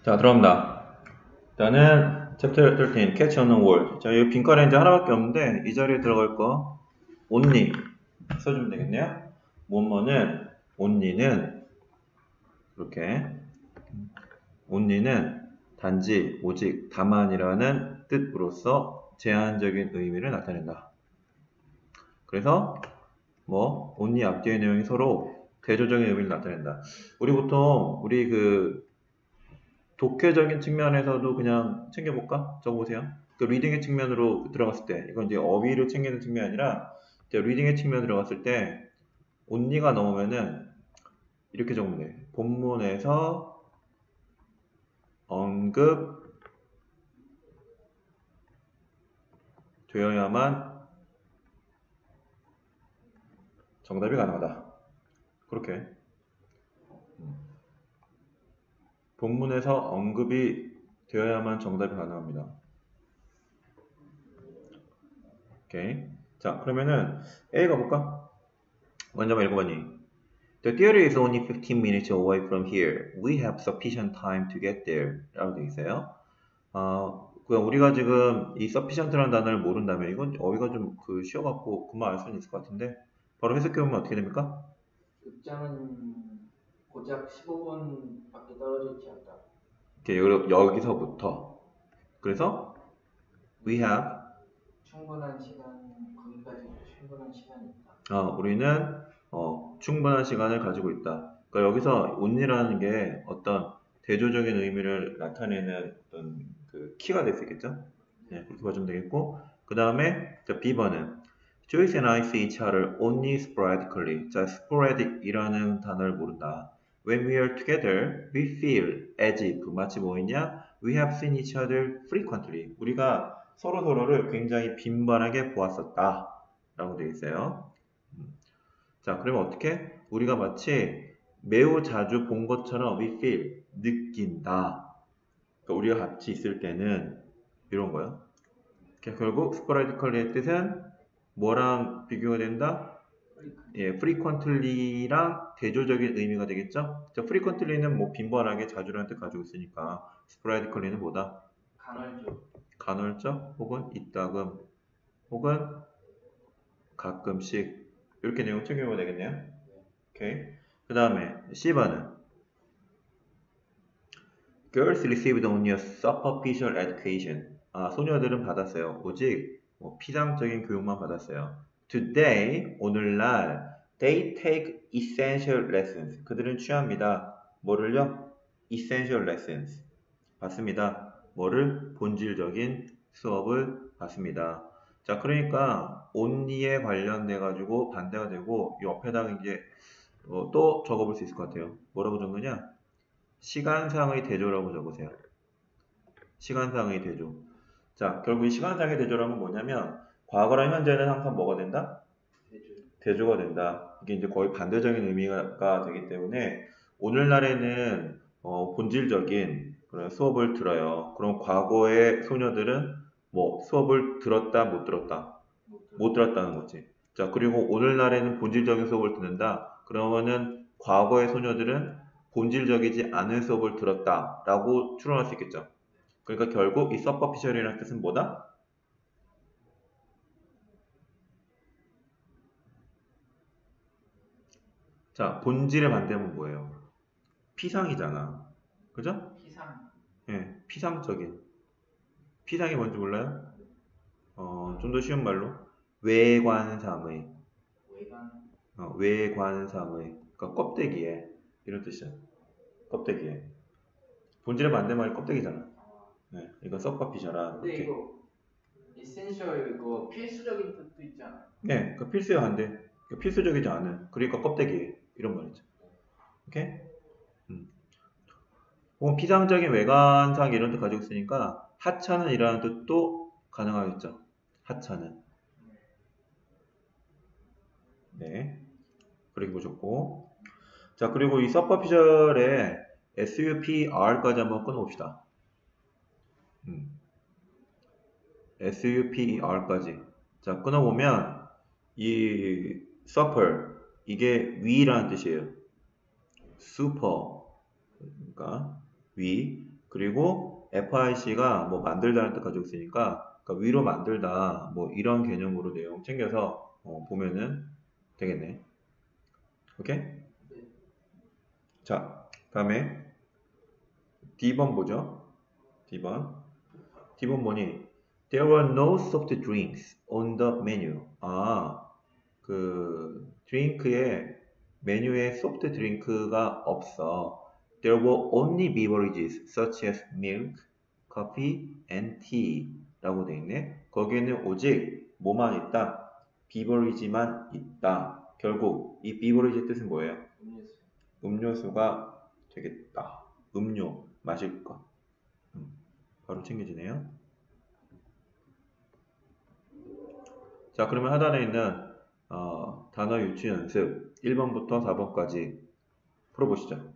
자, 들어갑니다. 일단은 챕터 13, Catch on a Word. 자, 이 빈칸에 이제 하나밖에 없는데 이 자리에 들어갈 거 only 써주면 되겠네요. 뭐뭐는 only는 이렇게 only는 단지, 오직, 다만이라는 뜻으로서 제한적인 의미를 나타낸다. 그래서 뭐 only 앞뒤의 내용이 서로 대조적인 의미를 나타낸다. 우리 보통 우리 독해적인 측면에서도 그냥 챙겨볼까? 적어보세요. 그 리딩의 측면으로 들어갔을 때, 이건 이제 어휘를 챙기는 측면이 아니라, 이제 리딩의 측면으로 들어갔을 때, only가 넘으면은, 이렇게 적으면 돼. 본문에서 언급 되어야만 정답이 가능하다. 그렇게. 본문에서 언급이 되어야만 정답이 가능합니다. 오케이. 자, 그러면은 A 가볼까? 먼저 한번 읽어봐니. The theater is only 15 minutes away from here. We have sufficient time to get there. 라고 되어 있어요. 그냥 우리가 지금 이 sufficient라는 단어를 모른다면 이건 어휘가 좀 쉬워갖고 그만 알 수는 있을 것 같은데 바로 해석해보면 어떻게 됩니까? 극장은 고작 15분 밖에 떨어져 있지 않다. 여기서부터. 그래서 we have 충분한 시간, 거기까지 충분한 시간이 있다. 우리는 충분한 시간을 가지고 있다. 그러니까 여기서 only라는 게 어떤 대조적인 의미를 나타내는 어떤 키가 될 수 있겠죠? 네, 그렇게 봐주면 되겠고, 그 다음에 B번은 Joyce and I see each other only sporadically. 자, sporadic이라는 단어를 모른다. When we are together, we feel as if 마치 뭐였냐? We have seen each other frequently. 우리가 서로를 굉장히 빈번하게 보았었다. 라고 되어 있어요. 자, 그러면 어떻게? 우리가 마치 매우 자주 본 것처럼 we feel, 느낀다. 그러니까 우리가 같이 있을 때는 이런 거야. 결국 sporadically의 뜻은 뭐랑 비교가 된다? 예, frequently랑 대조적인 의미가 되겠죠? 자, frequently는 뭐 빈번하게 자주라는 뜻 가지고 있으니까 sporadically는 뭐다? 간헐적 혹은 이따금 혹은 가끔씩 이렇게 내용 챙겨보면 되겠네요. 오케이. 그 다음에 C번은 Girls received only a superficial education. 소녀들은 받았어요. 오직 피상적인 교육만 받았어요. Today, 오늘날 they take essential lessons. 그들은 취합니다. 뭐를요? essential lessons. 받습니다. 뭐를? 본질적인 수업을 받습니다. 자, 그러니까 only에 관련돼 가지고 반대가 되고 옆에다가 이제 또 적어볼 수 있을 것 같아요. 뭐라고 적느냐? 시간상의 대조라고 적으세요. 시간상의 대조. 자, 결국 이 시간상의 대조라는 뭐냐면 과거랑 현재는 항상 뭐가 된다? 대조가 된다. 이게 이제 거의 반대적인 의미가 되기 때문에 오늘날에는 본질적인 그런 수업을 들어요. 그럼 과거의 소녀들은 뭐 수업을 들었다, 못 들었다? 못 들었다는 거지. 자, 그리고 오늘날에는 본질적인 수업을 듣는다. 그러면은 과거의 소녀들은 본질적이지 않은 수업을 들었다 라고 추론할 수 있겠죠. 그러니까 결국 이 superficial이라는 뜻은 뭐다? 자, 본질의 반대는 뭐예요? 피상이잖아. 그죠? 피상. 예, 피상적인. 피상이 뭔지 몰라요? 좀 더 쉬운 말로 외관상의. 외관상의. 그러니까 껍데기에 이런 뜻이야. 껍데기에. 본질의 반대말이 껍데기잖아. 네, 이건 superficial아. 근데 이거 essential 이거 필수적인 뜻도 있잖아. 네, 그 필수야 한데 필수적이지 않은. 그러니까 껍데기 이런 말이죠. 오케이? 혹은 피상적인 외관상 이런 뜻 가지고 있으니까 하찮은 이라는 뜻도 가능하겠죠. 하찮은. 네, 그렇게 보셨고. 자, 그리고 이 superficial에 SUPR까지 한번 끊어봅시다. SUPER까지. 자, 끊어보면 이 super 이게 위라는 뜻이에요. super 그러니까 위. 그리고 FIC가 뭐 만들다는 뜻 가지고 있으니까 그러니까 위로 만들다 뭐 이런 개념으로 내용 챙겨서 보면은 되겠네. 오케이? 자, 다음에 D번 보죠. D번 뭐니? There were no soft drinks on the menu. 그 드링크에 메뉴에 소프트 드링크가 없어. There were only beverages such as milk, coffee, and tea 라고 돼 있네. 거기에는 오직 뭐만 있다? beverage만 있다. 결국 이 beverage 뜻은 뭐예요? 음료수가 되겠다. 음료, 마실 것. 바로 챙겨지네요. 자, 그러면 하단에 있는 단어 유치 연습 1번부터 4번까지 풀어보시죠.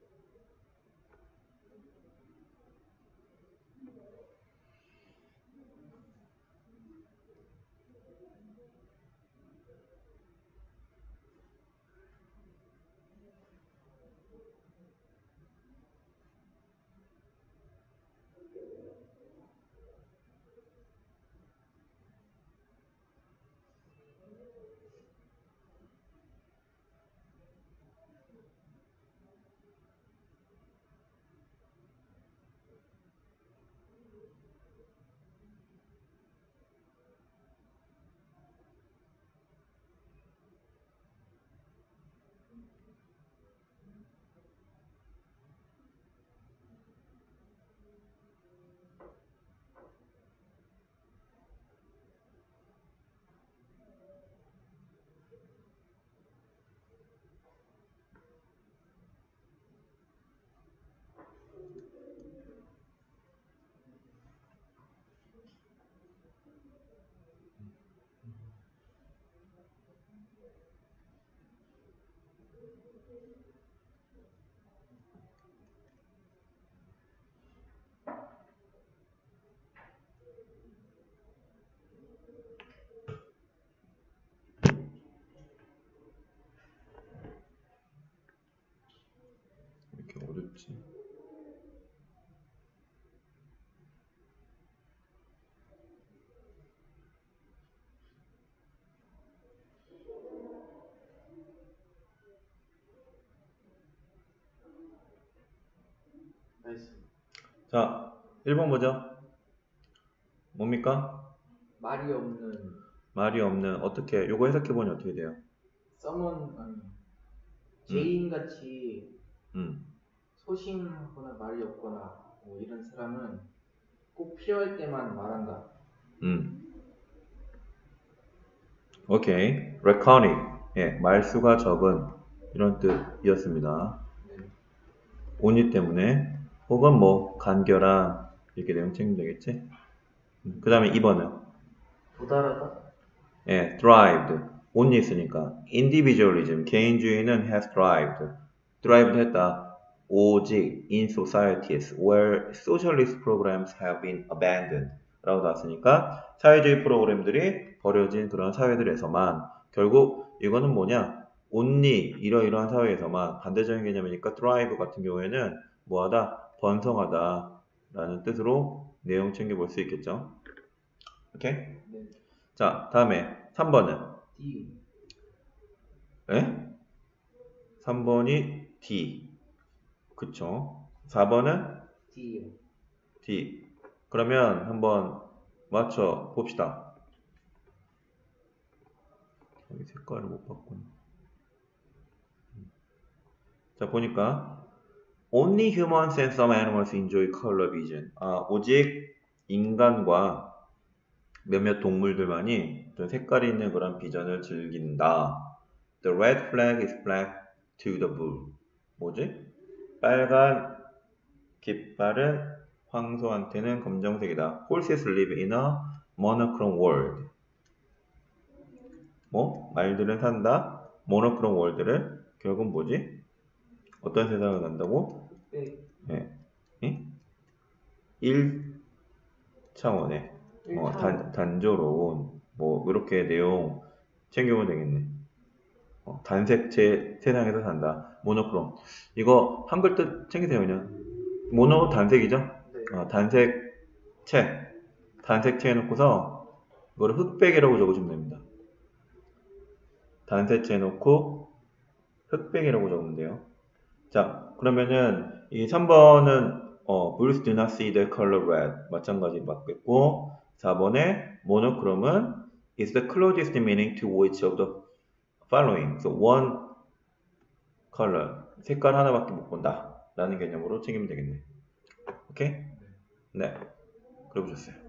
이렇게 어렵지. 자, 1번 보죠. 뭡니까? 말이 없는 말이 없는 어떻게 요거 해석해보니 어떻게 돼요? 죄인같이 음. 소심하거나 말이 없거나 뭐 이런 사람은 꼭 필요할 때만 말한다. 오케이. reckoning. 예, 말수가 적은 이런 뜻이었습니다. only 때문에 혹은 뭐 간결한 이렇게 내용 챙기면 되겠지? 그 다음에 2번은 도달하다. 예, thrived. only 있으니까 individualism, 개인주의는 has thrived. thrived 했다. 오직 in societies where socialist programs have been abandoned 라고 나왔으니까 사회주의 프로그램들이 버려진 그런 사회들에서만 결국 이거는 뭐냐? only 이러이러한 사회에서만 반대적인 개념이니까 thrive 같은 경우에는 뭐하다? 번성하다 라는 뜻으로 내용 챙겨볼 수 있겠죠. 오케이? 네. 자, 다음에 3번은 D. 에? 3번이 D. 그쵸? 4번은 D요. D. 그러면 한번 맞춰 봅시다. 여기 색깔을 못 바꾸네. 자, 보니까 Only humans and some animals enjoy color vision. 오직 인간과 몇몇 동물들만이 좀 색깔이 있는 그런 비전을 즐긴다. The red flag is black to the bull. 뭐지? 빨간 깃발은 황소한테는 검정색이다. Horses live in a monochrome world. 뭐? 말들은 산다. monochrome world를 결국 뭐지? 어떤 세상을 간다고? 네. 1차원의 단조로운 뭐 이렇게 내용 챙겨보면 되겠네. 단색채 세상에서 산다. 모노크롬. 이거 한글 뜻 챙기세요 그냥. 모노 단색이죠? 네. 단색체 해놓고서 이거를 흑백이라고 적으시면 됩니다. 단색체 해놓고 흑백이라고 적으면 돼요. 자, 그러면은 이 3번은 Bruce do not see the color red 마찬가지 맞겠고 4번에 monochrom은 is the closest meaning to which of the following. So one color 색깔 하나밖에 못 본다 라는 개념으로 책임이 되겠네. 오케이? 네, 그래 보셨어요.